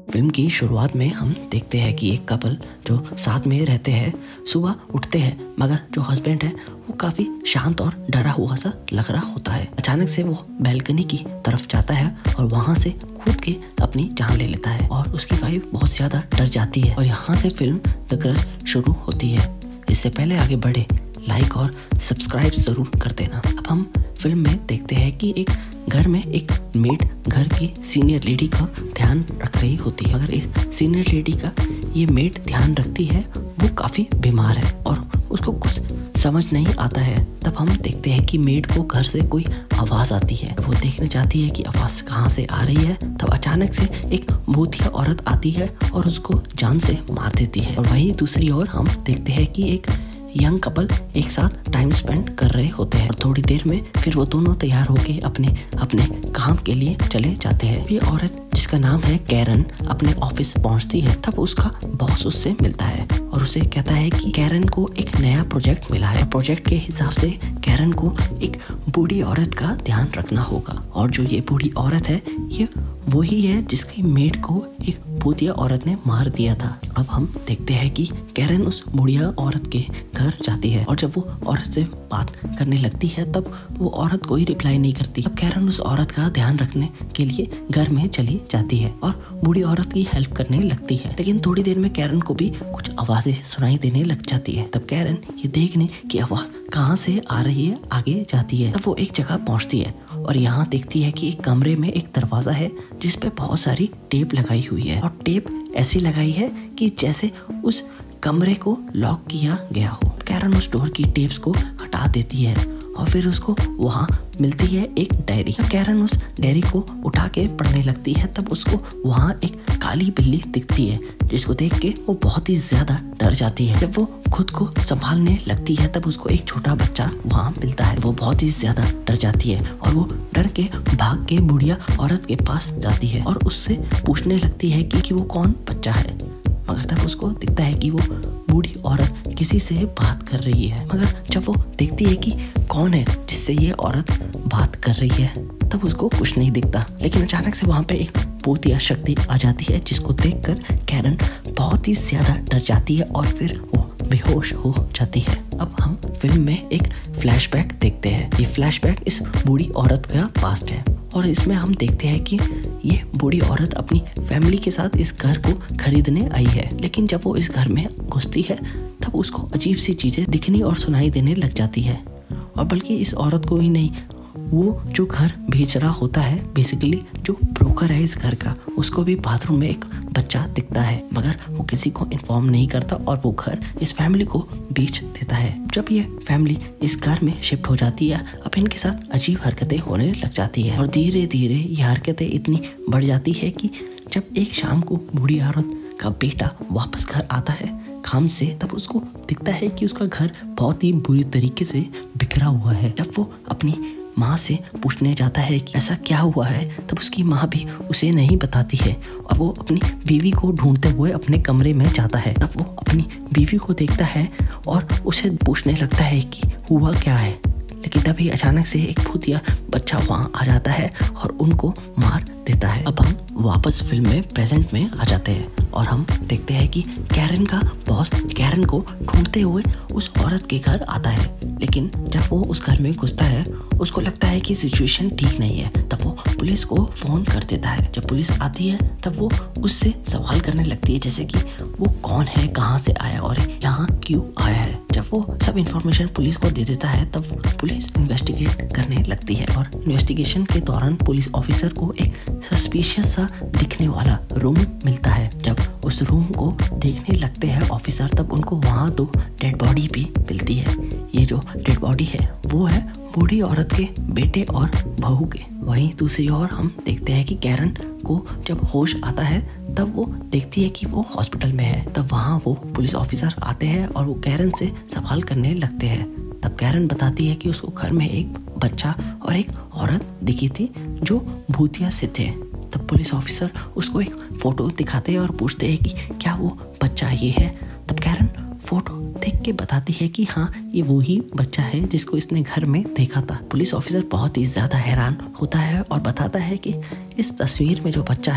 Film की शुरुआत में हम देखते हैं कि एक कपल जो साथ में रहते हैं सुबह उठते हैं, मगर जो हस्बैंड है वो काफी शांत और डरा हुआ सा लग रहा होता है। अचानक से वो बैल्कनी की तरफ जाता है और वहां से कूद के अपनी जान ले लेता है और उसकी वाइफ बहुत ज्यादा डर जाती है। और यहाँ से फिल्म द ग्रज शुरू होती है। इससे पहले आगे बढ़े लाइक और सब्सक्राइब जरूर कर देना। अब हम फिल्म में देखते हैं कि एक घर में एक मेड घर की सीनियर लेडी का ध्यान रख रही होती है। अगर इस सीनियर लेडी का ये मेड ध्यान रखती है, वो काफी बीमार है और उसको कुछ समझ नहीं आता है। तब हम देखते हैं कि मेड को घर से कोई आवाज आती है। वो देखने जाती है कि आवाज कहाँ से आ रही है। तब अचानक से एक भूतिया औरत आती है और उसको जान से मार देती है। और वहीं दूसरी ओर हम देखते हैं कि एक यंग कपल एक साथ टाइम स्पेंड कर रहे होते हैं और थोड़ी देर में फिर वो दोनों तैयार होके अपने अपने काम के लिए चले जाते हैं। ये औरत जिसका नाम है कैरन अपने ऑफिस पहुंचती है। तब उसका बॉस उससे मिलता है और उसे कहता है कि कैरन को एक नया प्रोजेक्ट मिला है। प्रोजेक्ट के हिसाब से कैरन को एक बूढ़ी औरत का ध्यान रखना होगा और जो ये बूढ़ी औरत है ये वही है जिसकी मेड को एक भूतिया औरत ने मार दिया था। अब हम देखते हैं कि कैरन उस बुढ़िया औरत के घर जाती है और जब वो औरत से बात करने लगती है तब वो औरत कोई रिप्लाई नहीं करती। अब कैरन उस औरत का ध्यान रखने के लिए घर में चली जाती है और बूढ़ी औरत की हेल्प करने लगती है। लेकिन थोड़ी देर में कैरन को भी कुछ आवाजें सुनाई देने लग जाती है। तब कैरन ये देखने की आवाज कहाँ से आ रही है आगे जाती है। तब वो एक जगह पहुंचती है और यहाँ देखती है कि एक कमरे में एक दरवाजा है जिस पे बहुत सारी टेप लगाई हुई है और टेप ऐसी लगाई है कि जैसे उस कमरे को लॉक किया गया हो। कैरन उस डोर की टेप्स को हटा देती है और फिर उसको वहाँ मिलती है एक डायरी। कैरन उस डायरी को उठा के पढ़ने लगती है। तब उसको वहाँ एक काली बिल्ली दिखती है जिसको देख के वो बहुत ही ज्यादा डर जाती है। जब वो खुद को संभालने लगती है तब उसको एक छोटा बच्चा वहाँ मिलता है। वो बहुत ही ज्यादा डर जाती है और वो डर के भाग के बुढ़िया औरत के पास जाती है और उससे पूछने लगती है कि वो कौन बच्चा है। मगर तब उसको दिखता है कि वो बूढ़ी औरत किसी से बात कर रही है। मगर जब वो देखती है कि कौन है जिससे ये औरत बात कर रही है तब उसको कुछ नहीं दिखता। लेकिन अचानक से वहाँ पे एक भूतिया शक्ति आ जाती है जिसको देखकर कैरन बहुत ही ज्यादा डर जाती है और फिर वो बेहोश हो जाती है। अब हम फिल्म में एक फ्लैशबैक देखते हैं। ये फ्लैशबैक इस बूढ़ी औरत का पास्ट है और इसमें हम देखते हैं कि ये बूढ़ी औरत अपनी फैमिली के साथ इस घर को खरीदने आई है। लेकिन जब वो इस घर में घुसती है तब उसको अजीब सी चीजें दिखनी और सुनाई देने लग जाती है। और बल्कि इस औरत को ही नहीं, वो जो घर बेच रहा होता है, बेसिकली जो ब्रोकर है इस घर का, उसको भी बाथरूम में एक बच्चा दिखता है। मगर वो किसी को इन्फॉर्म नहीं करता और वो घर इस फैमिली को बेच देता है। जब ये फैमिली इस घर में शिफ्ट हो जाती है अब इनके साथ अजीब हरकतें होने लग जाती है और धीरे धीरे ये हरकतें इतनी बढ़ जाती है कि जब एक शाम को बूढ़ी औरत का बेटा वापस घर आता है काम से तब उसको दिखता है कि उसका घर बहुत ही बुरी तरीके से बिखरा हुआ है। जब वो अपनी माँ से पूछने जाता है कि ऐसा क्या हुआ है तब उसकी माँ भी उसे नहीं बताती है और वो अपनी बीवी को ढूंढते हुए अपने कमरे में जाता है। तब वो अपनी बीवी को देखता है और उसे पूछने लगता है कि हुआ क्या है। लेकिन तभी अचानक से एक भूतिया बच्चा वहाँ आ जाता है और उनको मार देता है। अब हम वापस फिल्म में प्रेजेंट में आ जाते हैं और हम देखते हैं कि कैरन का बॉस कैरन को ढूंढते हुए उस औरत के घर आता है। लेकिन जब वो उस घर में घुसता है उसको लगता है कि सिचुएशन ठीक नहीं है। तब वो पुलिस को फोन कर देता है। जब पुलिस आती है तब वो उससे सवाल करने लगती है जैसे कि वो कौन है, कहाँ से आया और यहाँ क्यों आया है। जब वो सब इंफॉर्मेशन पुलिस को दे देता है तब पुलिस इन्वेस्टिगेट करने लगती है और इन्वेस्टिगेशन के दौरान पुलिस ऑफिसर को एक सस्पिशियस सा दिखने वाला रूम मिलता है। जब उस रूम को देखने लगते हैं ऑफिसर तब उनको वहाँ 2 डेड बॉडी भी मिलती है। ये जो डेड बॉडी है वो है बूढ़ी औरत के बेटे और बहू के। वहीं दूसरी ओर हम देखते हैं कि कैरन को जब होश आता है तब वो देखती है कि वो हॉस्पिटल में है। तब वहाँ वो पुलिस ऑफिसर आते हैं और वो कैरन से सवाल करने लगते हैं। तब कैरन बताती है कि उसको घर में एक बच्चा और एक औरत दिखी थी जो भूतिया से थे। तब पुलिस ऑफिसर उसको एक फोटो दिखाते हैं और पूछते हैं कि क्या वो बच्चा ये है। तब कैरन फोटो देख के बताती है कि हाँ ये वही बच्चा है जिसको इसने घर में देखा था। पुलिस ऑफिसर बहुत ही ज्यादा हैरान होता है और बताता है कि इस तस्वीर में जो बच्चा है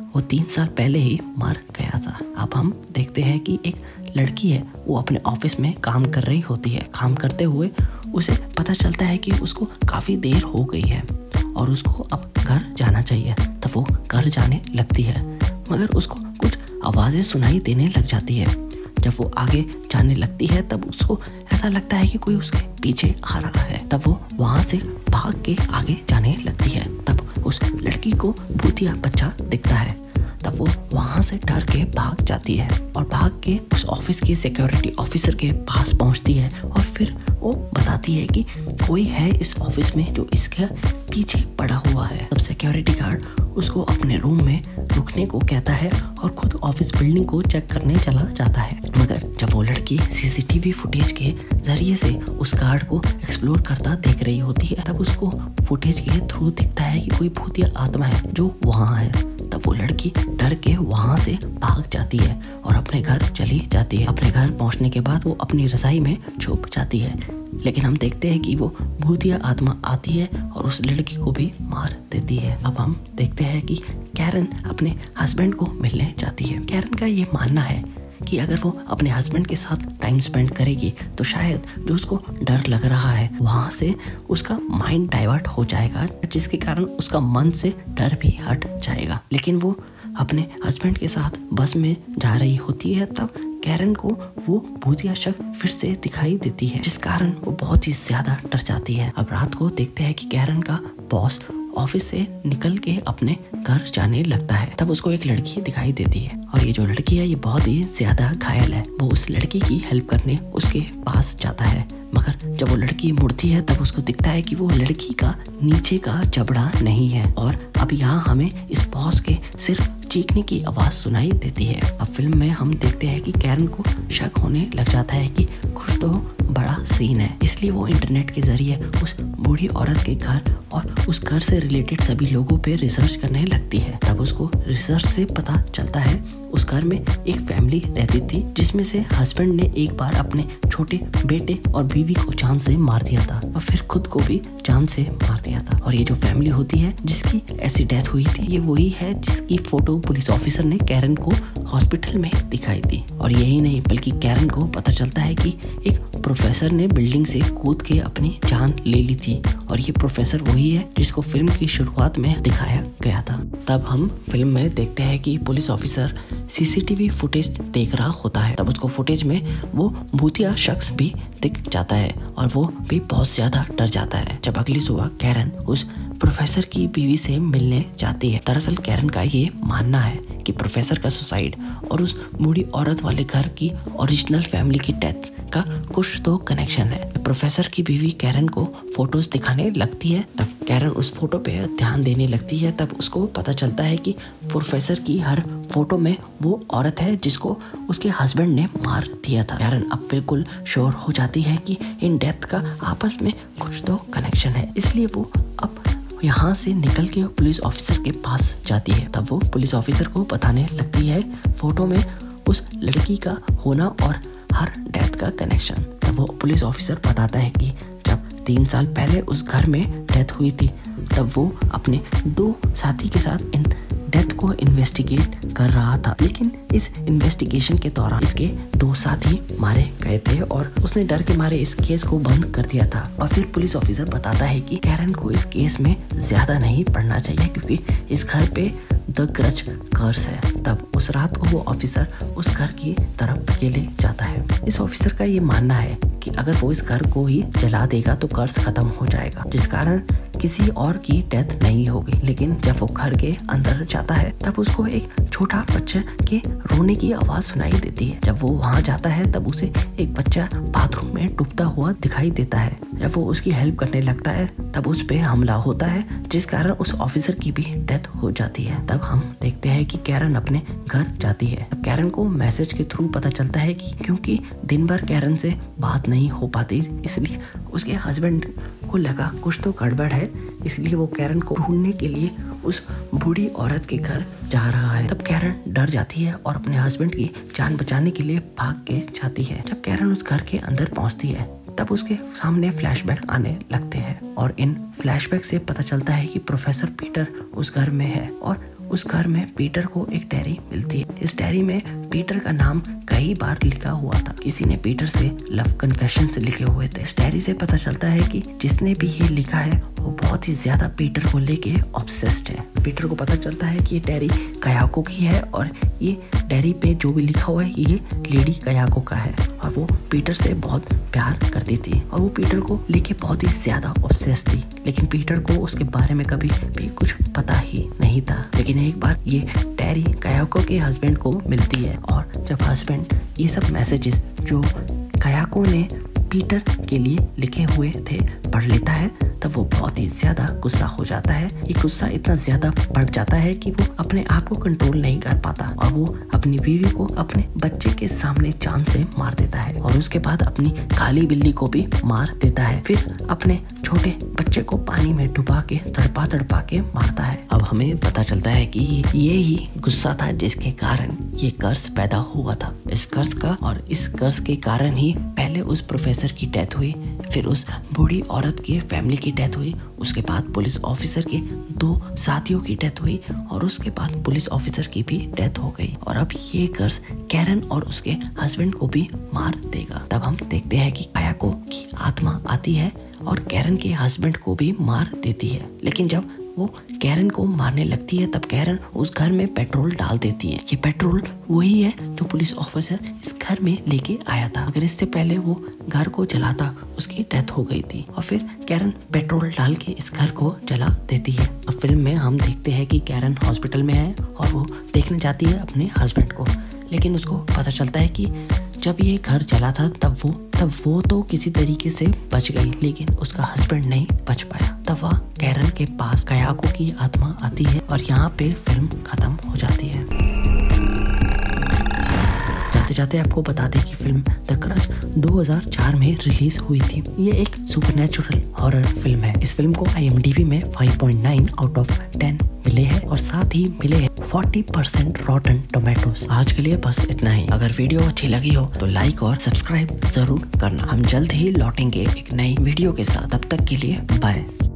वो 3 साल पहले ही मर गया था। अब हम देखते हैं कि एक लड़की है, वो अपने ऑफिस में काम कर रही होती है। काम करते हुए उसे पता चलता है कि उसको काफ़ी देर हो गई है और उसको अब घर जाना चाहिए। तब वो घर जाने लगती है, मगर उसको कुछ आवाज़ें सुनाई देने लग जाती है। जब वो आगे जाने लगती है तब उसको ऐसा लगता है कि कोई उसके पीछे आ रहा है। तब वो वहाँ से भाग के आगे जाने लगती है। तब उस लड़की को भूतिया बच्चा दिखता है। तब वो वहाँ से डर के भाग जाती है और भाग के उस ऑफिस के सिक्योरिटी ऑफिसर के पास पहुँचती है और फिर वो बताती है कि कोई है इस ऑफिस में जो इसके पीछे पड़ा हुआ है। तब सिक्योरिटी गार्ड उसको अपने रूम में रुकने को कहता है और खुद ऑफिस बिल्डिंग को चेक करने चला जाता है। मगर जब वो लड़की सीसीटीवी फुटेज के जरिए से उस गार्ड को एक्सप्लोर करता देख रही होती है, तब उसको फुटेज के थ्रू दिखता है कि कोई भूतिया आत्मा है जो वहाँ है। तब वो लड़की डर के वहाँ से भाग जाती है और अपने घर चली जाती है। अपने घर पहुँचने के बाद वो अपनी रज़ाई में छुप जाती है, लेकिन हम देखते हैं कि वो भूतिया आत्मा आती है और उस लड़की को भी मार देती है। अब हम देखते हैं कि कैरन अपने हस्बैंड को मिलने जाती है। कैरन का ये मानना है कि अगर वो अपने हस्बैंड के साथ टाइम स्पेंड करेगी तो शायद जो उसको डर लग रहा है वहाँ से उसका माइंड डाइवर्ट हो जाएगा, जिसके कारण उसका मन से डर भी हट जाएगा। लेकिन वो अपने हस्बैंड के साथ बस में जा रही होती है, तब कैरन को वो भूतिया शख्स फिर से दिखाई देती है, जिस कारण वो बहुत ही ज्यादा डर जाती है। अब रात को देखते हैं कि कैरन का बॉस ऑफिस से निकल के अपने घर जाने लगता है। तब उसको एक लड़की दिखाई देती है और ये जो लड़की है ये बहुत ही ज्यादा घायल है। वो उस लड़की की हेल्प करने उसके पास जाता है, मगर जब वो लड़की मुड़ती है तब उसको दिखता है कि वो लड़की का नीचे का जबड़ा नहीं है। और अब यहाँ हमें इस बॉस के सिर्फ चीखने की आवाज सुनाई देती है। अब फिल्म में हम देखते हैं कि कैरन को शक होने लग जाता है कि कुछ तो बड़ा सीन है, इसलिए वो इंटरनेट के जरिए उस बूढ़ी औरत के घर और उस घर से रिलेटेड सभी लोगों पे रिसर्च करने लगती है। तब उसको रिसर्च से पता चलता है उस घर में एक फैमिली रहती थी, जिसमें से हस्बैंड ने एक बार अपने छोटे बेटे और बीवी को जान से मार दिया था और फिर खुद को भी जान से मार दिया था। और ये जो फैमिली होती है जिसकी ऐसी डेथ हुई थी, ये वही है जिसकी फोटो पुलिस ऑफिसर ने कैरन को हॉस्पिटल में दिखाई थी। और यही नहीं बल्कि कैरन को पता चलता है कि एक प्रोफेसर ने बिल्डिंग से कूद के अपनी जान ले ली थी और ये प्रोफेसर वही है जिसको फिल्म की शुरुआत में दिखाया गया था। तब हम फिल्म में देखते हैं कि पुलिस ऑफिसर सीसीटीवी फुटेज देख रहा होता है। तब उसको फुटेज में वो भूतिया शख्स भी दिख जाता है और वो भी बहुत ज्यादा डर जाता है। जब अगली सुबह कैरन उस प्रोफेसर की बीवी से मिलने जाती है। दरअसल कैरन का ये मानना है कि प्रोफेसर का सुसाइड और उस बूढ़ी औरत वाले घर की ओरिजिनल फैमिली की डेथ का कुछ तो कनेक्शन है। प्रोफेसर की बीवी कैरन को फोटोज दिखाने लगती है। तब कैरन उस फोटो पे ध्यान देने लगती है। तब उसको पता चलता है कि प्रोफेसर की हर फोटो में वो औरत है जिसको उसके हस्बैंड ने मार दिया था। कैरन अब बिल्कुल श्योर हो जाती है कि इन डेथ का आपस में कुछ तो कनेक्शन है, इसलिए वो अब यहाँ से निकल के पुलिस ऑफिसर के पास जाती है। तब वो पुलिस ऑफिसर को बताने लगती है फोटो में उस लड़की का होना और हर डेथ का कनेक्शन। तब वो पुलिस ऑफिसर बताता है कि जब 3 साल पहले उस घर में डेथ हुई थी, तब वो अपने 2 साथी के साथ इन डेथ को इन्वेस्टिगेट कर रहा था, लेकिन इस इन्वेस्टिगेशन के दौरान इसके 2 साथी मारे गए थे और उसने डर के मारे इस केस को बंद कर दिया था। और फिर पुलिस ऑफिसर बताता है कि कैरन को इस केस में ज्यादा नहीं पढ़ना चाहिए क्योंकि इस घर पे द ग्रज कर्स है। तब उस रात को वो ऑफिसर उस घर की तरफ अकेले जाता है। इस ऑफिसर का ये मानना है कि अगर वो इस घर को ही जला देगा तो कर्स खत्म हो जाएगा, जिस कारण किसी और की डेथ नहीं होगी। लेकिन जब वो घर के अंदर जाता है तब उसको एक छोटा बच्चे के रोने की आवाज सुनाई देती है। जब वो वहाँ जाता है तब उसे एक बच्चा बाथरूम में डूबता हुआ दिखाई देता है। जब वो उसकी हेल्प करने लगता है तब उस पे हमला होता है, जिस कारण उस ऑफिसर की भी डेथ हो जाती है। तब हम देखते हैं कि कैरन अपने घर जाती है। अब कैरन को मैसेज के थ्रू पता चलता है कि क्योंकि दिन भर कैरन से बात नहीं हो पाती, इसलिए उसके हस्बैंड को लगा कुछ तो गड़बड़ है, इसलिए वो कैरन को ढूंढने के लिए उस बूढ़ी औरत के घर जा रहा है। तब कैरन डर जाती है और अपने हस्बैंड की जान बचाने के लिए भाग के जाती है। जब कैरन उस घर के अंदर पहुंचती है तब उसके सामने फ्लैशबैक आने लगते हैं और इन फ्लैशबैक से पता चलता है कि प्रोफेसर पीटर उस घर में है और उस घर में पीटर को एक डायरी मिलती है। इस डायरी में पीटर का नाम कई बार लिखा हुआ था। किसी ने पीटर से लव कन्फेशंस लिखे हुए थे। इस डायरी से पता चलता है कि जिसने भी ये लिखा है वो बहुत ही ज्यादा पीटर को लेके ऑब्सेस्ड है। पीटर को पता चलता है कि ये डायरी कयाको की है और ये डायरी पे जो भी लिखा हुआ है ये लेडी कयाको का है और वो पीटर से बहुत प्यार करती थी और वो पीटर को लेके बहुत ही ज्यादा ऑब्सेस्ड थी। लेकिन पीटर को उसके बारे में कभी भी कुछ पता ही नहीं था। लेकिन एक बार ये डायरी कयाको के हस्बैंड को मिलती है और जब हस्बैंड ये सब मैसेजेस जो कयाको ने पीटर के लिए लिखे हुए थे पढ़ लेता है तब वो बहुत ही ज्यादा गुस्सा हो जाता है। ये गुस्सा इतना ज्यादा बढ़ जाता है कि वो अपने आप को कंट्रोल नहीं कर पाता और वो अपनी बीवी को अपने बच्चे के सामने जान से मार देता है और उसके बाद अपनी काली बिल्ली को भी मार देता है। फिर अपने छोटे बच्चे को पानी में डुबा के तड़पा तड़पा के मारता है। अब हमें पता चलता है कि ये ही गुस्सा था जिसके कारण ये कर्ज पैदा हुआ था। इस कर्ज का और इस कर्ज के कारण ही पहले उस प्रोफेसर की डेथ हुई, फिर उस बूढ़ी औरत के फैमिली की डेथ हुई, उसके बाद पुलिस ऑफिसर के 2 साथियों की डेथ हुई और उसके बाद पुलिस ऑफिसर की भी डेथ हो गई और अब ये कर्ज कैरन और उसके हस्बैंड को भी मार देगा। तब हम देखते हैं कि कयाको की आत्मा आती है और कैरन के हस्बैंड को भी मार देती है। लेकिन जब वो कैरन को मारने लगती है तब कैरन उस घर में पेट्रोल डाल देती है। ये पेट्रोल वही है जो पुलिस ऑफिसर इस घर में लेके आया था। अगर इससे पहले वो घर को जलाता उसकी डेथ हो गई थी और फिर कैरन पेट्रोल डाल के इस घर को जला देती है। अब फिल्म में हम देखते हैं कि कैरन हॉस्पिटल में है और वो देखने जाती है अपने हस्बैंड को। लेकिन उसको पता चलता है कि जब ये घर जला था तब वो तो किसी तरीके से बच गई, लेकिन उसका हस्बैंड नहीं बच पाया। तब वह कैरन के पास कयाको की आत्मा आती है और यहाँ पे फिल्म खत्म हो जाती है। जाते जाते आपको बता दें कि फिल्म द क्रच 2004 में रिलीज हुई थी। ये एक सुपरनैचुरल हॉरर फिल्म है। इस फिल्म को IMDb में 5.9 आउट ऑफ 10 मिले हैं और साथ ही मिले हैं 40% रॉटन टोमेटोज। आज के लिए बस इतना ही। अगर वीडियो अच्छी लगी हो तो लाइक और सब्सक्राइब जरूर करना। हम जल्द ही लौटेंगे एक नई वीडियो के साथ। तब तक के लिए बाय।